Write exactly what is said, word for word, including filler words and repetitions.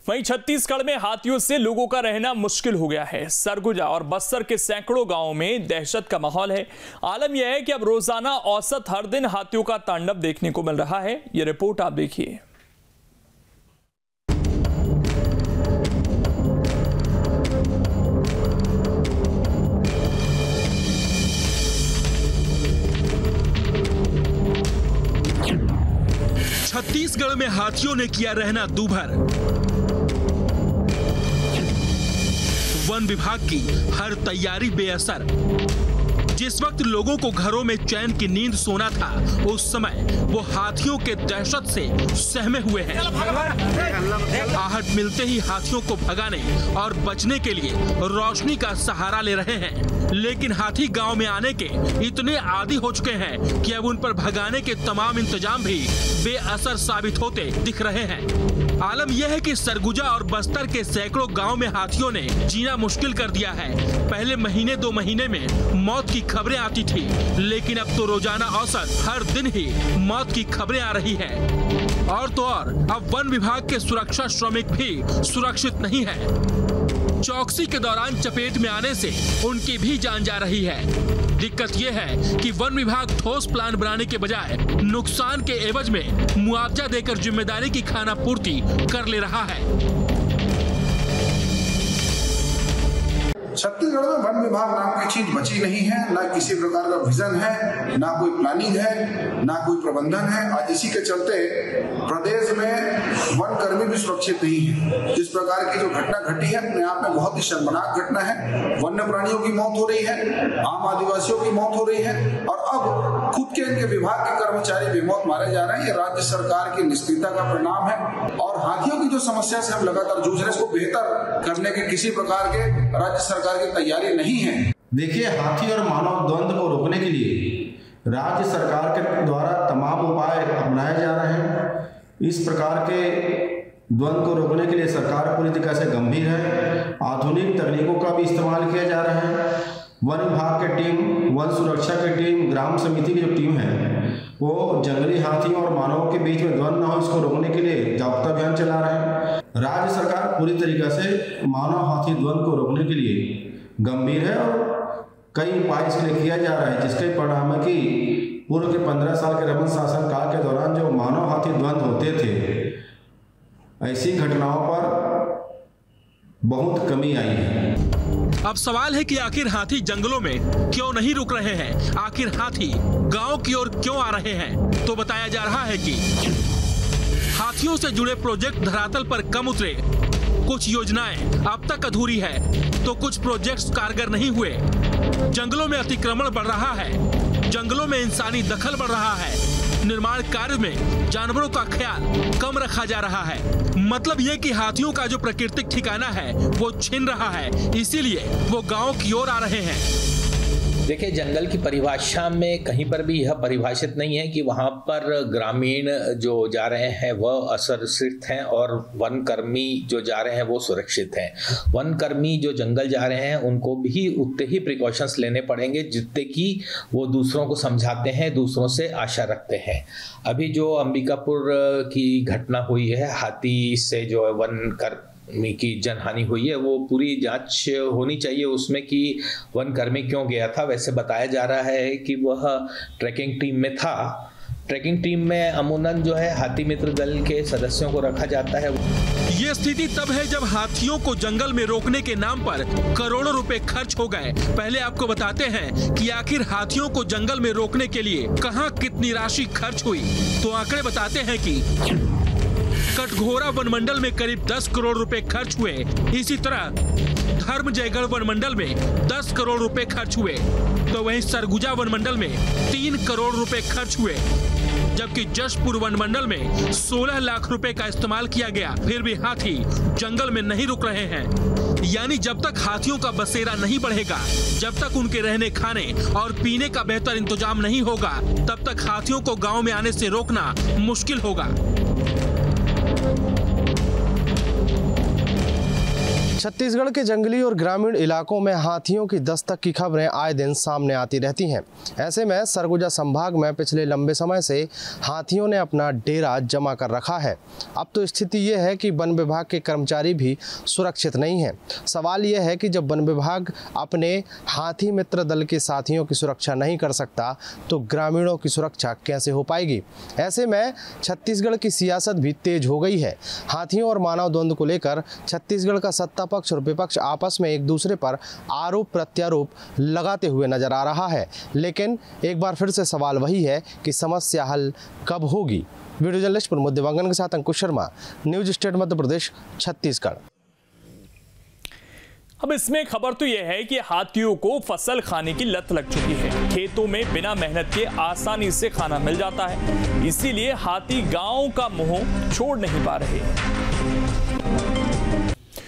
वहीं छत्तीसगढ़ में हाथियों से लोगों का रहना मुश्किल हो गया है। सरगुजा और बस्तर के सैकड़ों गांवों में दहशत का माहौल है। आलम यह है कि अब रोजाना औसत हर दिन हाथियों का तांडव देखने को मिल रहा है। ये रिपोर्ट आप देखिए। छत्तीसगढ़ में हाथियों ने किया रहना दूभर। वन विभाग की हर तैयारी बेअसर। जिस वक्त लोगों को घरों में चैन की नींद सोना था, उस समय वो हाथियों के दहशत से सहमे हुए हैं। आहट मिलते ही हाथियों को भगाने और बचने के लिए रोशनी का सहारा ले रहे हैं। लेकिन हाथी गांव में आने के इतने आदी हो चुके हैं कि अब उन पर भगाने के तमाम इंतजाम भी बेअसर साबित होते दिख रहे हैं। आलम यह है कि सरगुजा और बस्तर के सैकड़ों गांव में हाथियों ने जीना मुश्किल कर दिया है। पहले महीने दो महीने में मौत की खबरें आती थी, लेकिन अब तो रोजाना औसत हर दिन ही मौत की खबरें आ रही है। और तो और अब वन विभाग के सुरक्षा श्रमिक भी सुरक्षित नहीं है। चौकसी के दौरान चपेट में आने से उनकी भी जान जा रही है। दिक्कत यह है कि वन विभाग ठोस प्लान बनाने के बजाय नुकसान के एवज में मुआवजा देकर जिम्मेदारी की खानापूर्ति कर ले रहा है। छत्तीसगढ़ में वन विभाग नाम की चीज बची नहीं है। ना किसी प्रकार का विजन है, ना कोई प्लानिंग है, ना कोई प्रबंधन है। आज इसी के चलते प्रदेश में वन कर्मी भी सुरक्षित नहीं है। जिस प्रकार की जो घटना घटी है, अपने आप में बहुत ही शर्मनाक घटना है। वन्य प्राणियों की मौत हो रही है, आम आदिवासियों की मौत हो रही है, और अब खुद के इनके विभाग के कर्मचारी बेमौत मारे जा रहे हैं। ये राज्य सरकार की निष्क्रियता का परिणाम है। और हाथियों की जो समस्या से हम लगातार जूझ रहे हैं, इसको बेहतर करने के किसी प्रकार के राज्य सरकार की तैयारी नहीं है। देखिए, हाथी और मानव द्वंद्व को रोकने के लिए राज्य सरकार के द्वारा तमाम उपाय अपनाए जा रहे हैं। इस प्रकार के द्वंद्व को रोकने के लिए सरकार पूरी तरह से गंभीर है। आधुनिक तकनीकों का भी इस्तेमाल किया जा रहा है। वन विभाग की टीम, वन सुरक्षा की टीम, ग्राम समिति की जो टीम है, वो जंगली हाथियों और मानवों के बीच में द्वंद्व न हो, इसको रोकने के लिए जागरूकता अभियान चला रहे हैं। राज्य सरकार पूरी तरीके से मानव हाथी द्वंद्व को रोकने के लिए गंभीर है और कई उपाय इसके लिए किया जा रहा है, जिसके परिणाम है कि पूर्व के पंद्रह साल के रमन शासन काल के दौरान जो मानव हाथी द्वंद्व होते थे, ऐसी घटनाओं पर बहुत कमी आई है। अब सवाल है कि आखिर हाथी जंगलों में क्यों नहीं रुक रहे हैं? आखिर हाथी गांव की ओर क्यों आ रहे हैं? तो बताया जा रहा है कि हाथियों से जुड़े प्रोजेक्ट धरातल पर कम उतरे। कुछ योजनाएं अब तक अधूरी है, तो कुछ प्रोजेक्ट्स कारगर नहीं हुए। जंगलों में अतिक्रमण बढ़ रहा है, जंगलों में इंसानी दखल बढ़ रहा है, निर्माण कार्य में जानवरों का ख्याल कम रखा जा रहा है। मतलब ये कि हाथियों का जो प्राकृतिक ठिकाना है वो छिन रहा है, इसीलिए वो गांव की ओर आ रहे हैं। देखिए, जंगल की परिभाषा में कहीं पर भी यह परिभाषित नहीं है कि वहाँ पर ग्रामीण जो जा रहे हैं वह असुरक्षित हैं और वन कर्मी जो जा रहे हैं वो सुरक्षित हैं। वन कर्मी जो जंगल जा रहे हैं उनको भी उतने ही प्रिकॉशंस लेने पड़ेंगे जितने कि वो दूसरों को समझाते हैं, दूसरों से आशा रखते हैं। अभी जो अंबिकापुर की घटना हुई है, हाथी से जो वन कर की जनहानि हुई है, वो पूरी जांच होनी चाहिए उसमें कि वन कर्मी क्यों गया था। वैसे बताया जा रहा है कि वह ट्रैकिंग टीम में था। ट्रैकिंग टीम में अमूमन जो है हाथी मित्र दल के सदस्यों को रखा जाता है। ये स्थिति तब है जब हाथियों को जंगल में रोकने के नाम पर करोड़ों रुपए खर्च हो गए। पहले आपको बताते हैं कि आखिर हाथियों को जंगल में रोकने के लिए कहां कितनी राशि खर्च हुई। तो आंकड़े बताते हैं कि कटघोरा वनमंडल में करीब दस करोड़ रुपए खर्च हुए। इसी तरह धर्मजयगढ़ वनमंडल में दस करोड़ रुपए खर्च हुए। तो वहीं सरगुजा वनमंडल में तीन करोड़ रुपए खर्च हुए, जबकि जशपुर वनमंडल में सोलह लाख रुपए का इस्तेमाल किया गया। फिर भी हाथी जंगल में नहीं रुक रहे हैं। यानी जब तक हाथियों का बसेरा नहीं बढ़ेगा, जब तक उनके रहने खाने और पीने का बेहतर इंतजाम नहीं होगा, तब तक हाथियों को गांव में आने से रोकना मुश्किल होगा। छत्तीसगढ़ के जंगली और ग्रामीण इलाकों में हाथियों की दस्तक की खबरें आए दिन सामने आती रहती हैं। ऐसे में सरगुजा संभाग में पिछले लंबे समय से हाथियों ने अपना डेरा जमा कर रखा है। अब तो स्थिति ये है कि वन विभाग के कर्मचारी भी सुरक्षित नहीं हैं। सवाल यह है कि जब वन विभाग अपने हाथी मित्र दल के साथियों की सुरक्षा नहीं कर सकता तो ग्रामीणों की सुरक्षा कैसे हो पाएगी। ऐसे में छत्तीसगढ़ की सियासत भी तेज हो गई है। हाथियों और मानव द्वंद्व को लेकर छत्तीसगढ़ का सत्ता पक्ष और विपक्ष आपस में एक दूसरे पर आरोप प्रत्यारोप लगाते हुए नजर आ रहा है। लेकिन एक बार फिर से सवाल वही है कि समस्या हल कब होगी। वीडियो जर्नलिस्ट प्रमोद देवांगन के साथ अंकुश शर्मा, न्यूज स्टेट मध्य प्रदेश, छत्तीसगढ़। अब इसमें खबर तो यह है कि हाथियों को फसल खाने की लत लग चुकी है। खेतों में बिना मेहनत के आसानी से खाना मिल जाता है, इसीलिए हाथी गांव का मुंह छोड़ नहीं पा रहे।